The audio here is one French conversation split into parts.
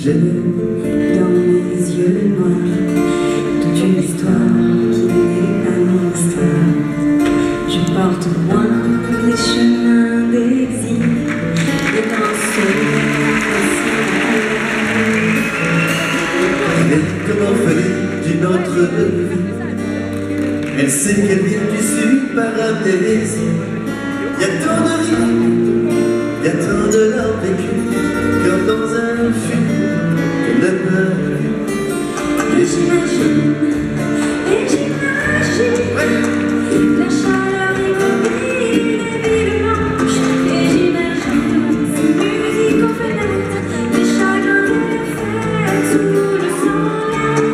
J'ai dans mes yeux noirs toute une histoire qui n'est pas mon histoire. Je porte loin des chemins d'exil et dans ce Elle est comme orpheline d'une autre vie. Elle sait qu'elle vient du sud par amnésie. Y a tant de rimes, y a tant de larmes vécues, comme dans un film de peur. et j'imagine la chaleur immobile des villes blanches. Et j'imagine ces musiques aux fenêtres, les chagrins et les fêtes sous le soleil.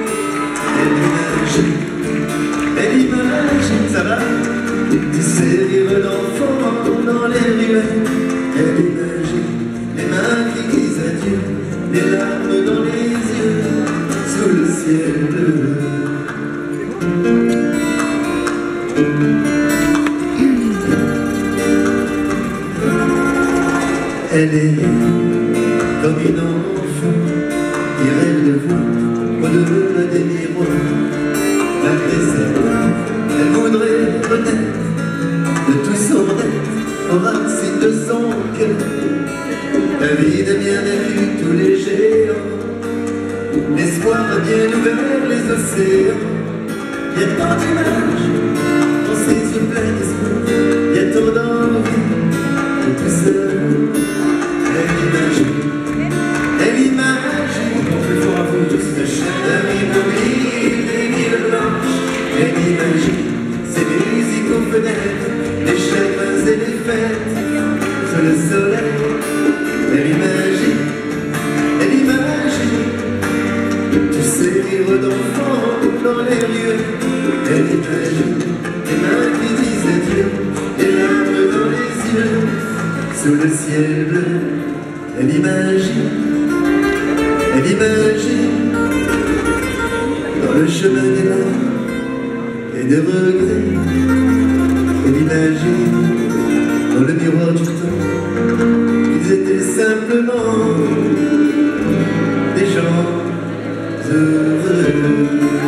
Elle imagine, ça va, tu sais rire d'enfant dans les ruelles. Elle imagine les mains qui disent adieu, les larmes dans les yeux, sous le ciel bleu. Elle est comme une enfant qui rêve de voir au-delà des miroirs. Malgré ça, elle voudrait peut-être de tout son être, aux racines de son cœur. La vie de bien vécu tous les géants, l'espoir a bien ouvert les océans. Y a tant d'images dans ses yeux pleins d'espoir, y a tant d'envie de tout seul. Elle imagine le chef immobile des villes blanches. Elle imagine ces musiques aux fenêtres, les chagrins et les fêtes sous le soleil. Elle imagine tous ces rires d'enfants dans les rues. Elle imagine les mains qui disent adieu, les larmes dans les yeux, sous le ciel bleu. Elle imagine dans le chemin des larmes et des regrets. Elle imagine dans le miroir du temps qu'ils étaient simplement des gens heureux.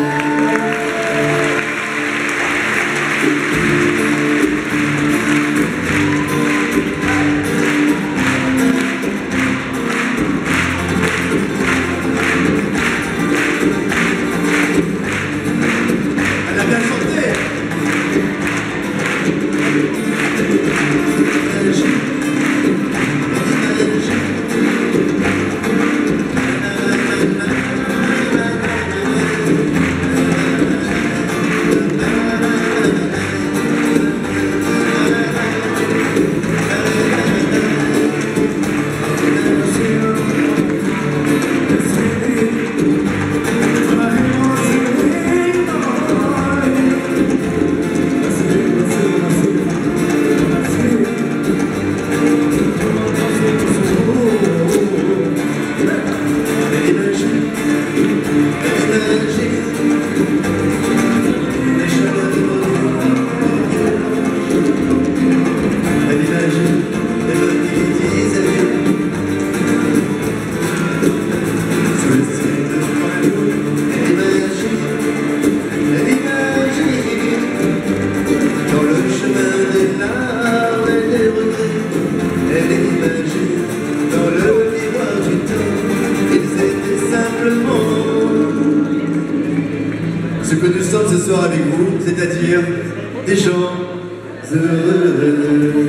Ce que nous sommes ce soir avec vous, c'est-à-dire des gens heureux.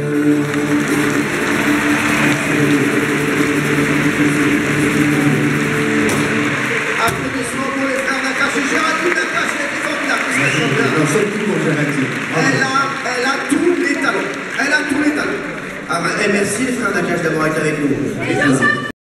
Applaudissements pour les frères Nakache. Géraldine Nakache, elle est formidable. Elle a tous les talents. Elle a tous les talents. Ah, et merci les frères Nakache d'avoir été avec nous.